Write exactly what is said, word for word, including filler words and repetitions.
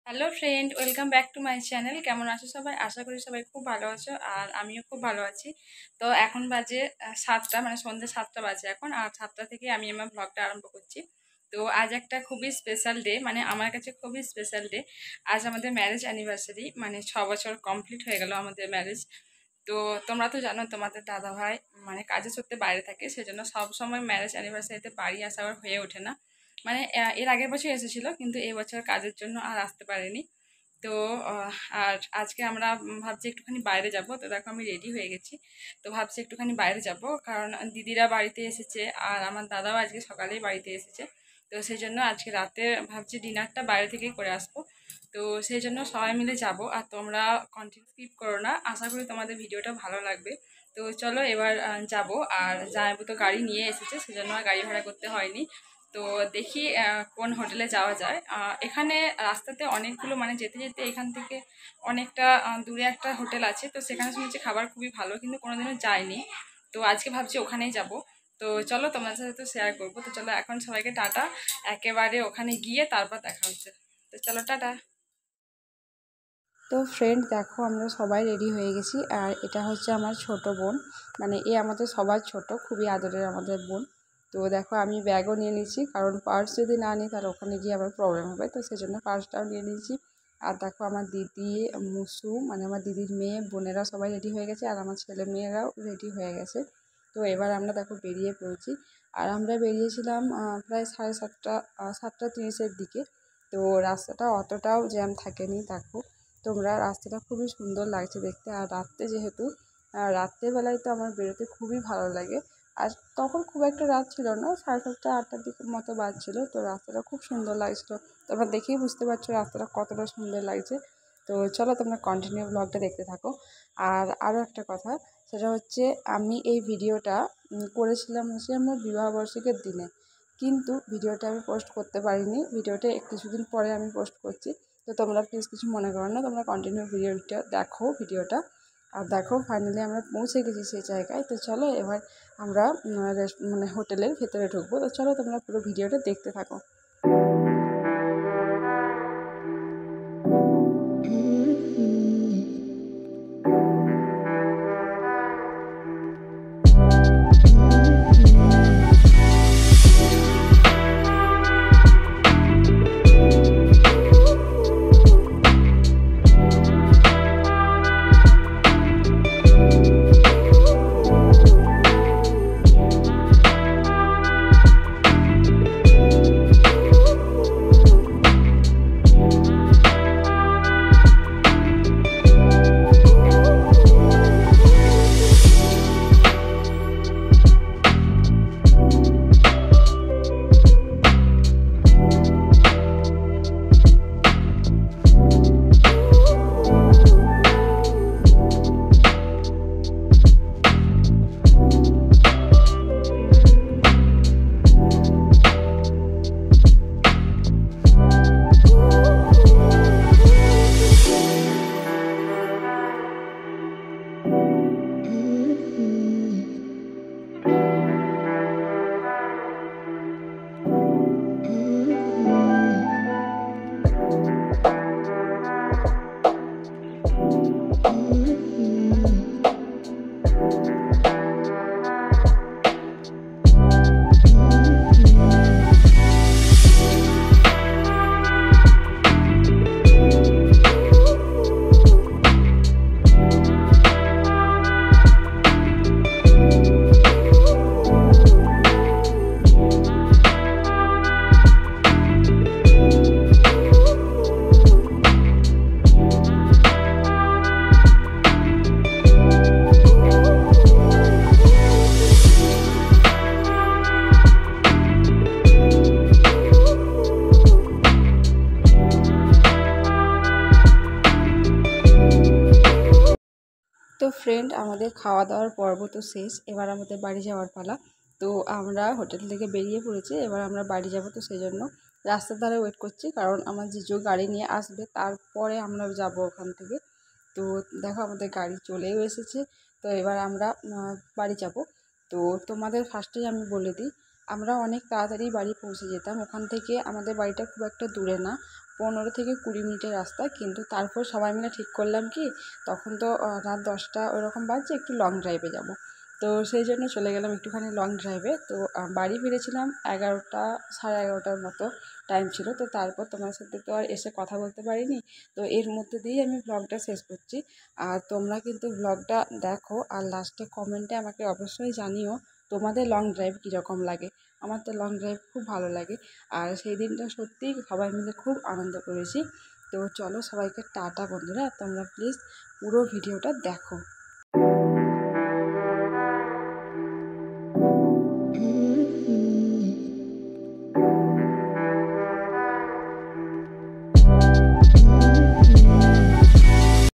Hello friend, welcome back to my channel. কেমন আছো সবাই? আশা করি সবাই খুব ভালো আছো, আর আমিও খুব ভালো আছি। তো এখন বাজে আহ, সাতটা, মানে সন্ধ্যে সাতটা বাজে এখন, আর সাতটা থেকে আমি আমার ব্লগটা আরম্ভ করছি। তো আজ একটা খুবই স্পেশাল ডে, মানে আমার কাছে খুবই স্পেশাল ডে। আজ আমাদের ম্যারেজ অ্যানিভার্সারি, মানে ছ বছর কমপ্লিট হয়ে গেল আমাদের ম্যারেজ। তো তোমরা তো জানো তোমাদের দাদা ভাই মানে কাজের সূত্রে বাইরে থাকে, সেজন্য সব সময় ম্যারেজ অ্যানিভার্সারিতে বাড়ি আসা আর হয়ে ওঠে না। মানে আহ, এর আগের বছর এসেছিল, কিন্তু এই বছর কাজের জন্য আর আসতে পারেনি। তো আহ, আর আজকে আমরা উম ভাবছি একটুখানি বাইরে যাব। তো দেখো আমি রেডি হয়ে গেছি। তো ভাবছি একটুখানি বাইরে যাব, কারণ দিদিরা বাড়িতে এসেছে আর আমার দাদাও আজকে সকালেই বাড়িতে এসেছে। তো সেই জন্য আজকে রাতে ভাবছি ডিনারটা বাইরে থেকেই করে আসবো। তো সেই জন্য সবাই মিলে যাব, আর তোমরা কন্টিনিউ স্কিপ করো না, আশা করি তোমাদের ভিডিওটা ভালো লাগবে। তো চলো এবার আহ, যাব। আর জামাইবু তো গাড়ি নিয়ে এসেছে, সেজন্য আর গাড়ি ভাড়া করতে হয়নি। তো দেখি আহ, কোন হোটেলে যাওয়া যায়। আহ, এখানে রাস্তাতে অনেকগুলো, মানে যেতে যেতে এখান থেকে অনেকটা আহ, দূরে একটা হোটেল আছে, তো সেখানে শুনেছি খাবার খুবই ভালো, কিন্তু কোনোদিনও যাইনি। তো আজকে ভাবছি ওখানেই যাব। তো চলো তোমাদের সাথে তো শেয়ার করবো। তো চলো এখন সবাইকে টাটা, একেবারে ওখানে গিয়ে তারপর দেখা হচ্ছে। তো চলো টাটা। তো ফ্রেন্ড দেখো, আমরা সবাই রেডি হয়ে গেছি, আর এটা হচ্ছে আমার ছোট বোন, মানে এ আমাদের সবার ছোট, খুবই আদরের আমাদের বোন। তো দেখো আমি ব্যাগও নিয়ে নিয়েছি, কারণ পার্স যদি না নিই তাহলে ওখানে গিয়ে আবার প্রবলেম হবে, তো সেই জন্য পার্সটাও নিয়ে নিয়েছি। আর দেখো আমার দিদি, মুসু মানে আমার দিদির মেয়ে, বোনেরা সবাই রেডি হয়ে গেছে, আর আমার ছেলে মেয়েরাও রেডি হয়ে গেছে। তো এবার আমরা দেখো বেরিয়ে পড়েছি। আর আমরা বেরিয়েছিলাম আহ, প্রায় সাড়ে সাতটা আহ, সাতটা তিরিশের দিকে। তো রাস্তাটা অতটাও জ্যাম থাকেনি দেখো তোমরা, রাস্তাটা খুবই সুন্দর লাগছে দেখতে। আর রাত্রে যেহেতু আহ, রাত্রেবেলায় তো আমার বেরোতে খুবই ভালো লাগে। আর তখন খুব একটা রাত ছিল না, সাড়ে সাতটা আটটার দিকে মতো বাজছিল। তো রাস্তাটা খুব সুন্দর লাগছিল, তোমরা দেখেই বুঝতে পারছো রাস্তাটা কতটা সুন্দর লাগছে। তো চলো তোমরা কন্টিনিউ ব্লগটা দেখতে থাকো। আর আরও একটা কথা, সেটা হচ্ছে আমি এই ভিডিওটা উম, করেছিলাম হচ্ছে আমার বিবাহবার্ষিকীর দিনে, কিন্তু ভিডিওটা আমি পোস্ট করতে পারিনি। ভিডিওটা কিছুদিন পরে আমি পোস্ট করছি। তো তোমরা প্লিজ কিছু মনে করো না, তোমরা কন্টিনিউ ভিডিওটা দেখো ভিডিওটা। আর দেখো ফাইনালি আমরা পৌঁছে গেছি সেই জায়গায়। তো চলো এবার আমরা উম, রেস- মানে হোটেলের ভেতরে ঢুকবো। তো চলো তোমরা পুরো ভিডিওটা দেখতে থাকো। তো ফ্রেন্ড, আমাদের খাওয়া দাওয়ার পর্ব তো শেষ, এবার আমাদের বাড়ি যাওয়ার পালা। তো আমরা হোটেল থেকে বেরিয়ে পড়েছি, এবার আমরা বাড়ি যাব। তো সেই জন্য রাস্তার ধারে ওয়েট করছি, কারণ আমার জিজু গাড়ি নিয়ে আসবে, তারপরে আমরা যাব ওখান থেকে। তো দেখো আমাদের গাড়ি চলেও এসেছে। তো এবার আমরা আহ, বাড়ি যাব। তো তোমাদের ফার্স্টেই আমি বলে দিই, আমরা অনেক তাড়াতাড়ি বাড়ি পৌঁছে যেতাম। ওখান থেকে আমাদের বাড়িটা খুব একটা দূরে না, পনেরো থেকে কুড়ি মিনিটের রাস্তা। কিন্তু তারপর সবাই মিলে ঠিক করলাম কি তখন তো রাত দশটা ওরকম বাজছে, একটু লং ড্রাইভে যাব। তো সেই জন্য চলে গেলাম একটুখানি লং ড্রাইভে। তো বাড়ি ফিরেছিলাম এগারোটা সাড়ে এগারোটার মতো টাইম ছিল। তো তারপর তোমার সাথে তো আর এসে কথা বলতে পারিনি। তো এর মধ্যে দিয়েই আমি ব্লগটা শেষ করছি। আর তোমরা কিন্তু ব্লগটা দেখো আর লাস্টে কমেন্টে আমাকে অবশ্যই জানিও তোমাদের লং ড্রাইভ কীরকম লাগে। আমার তো লং ড্রাইভ খুব ভালো লাগে। আর সেই দিনটা সত্যিই সবাই মিলে খুব আনন্দ করেছি। তো চলো সবাইকে টাটা বন্ধুরা, তোমরা প্লিজ পুরো ভিডিওটা দেখো।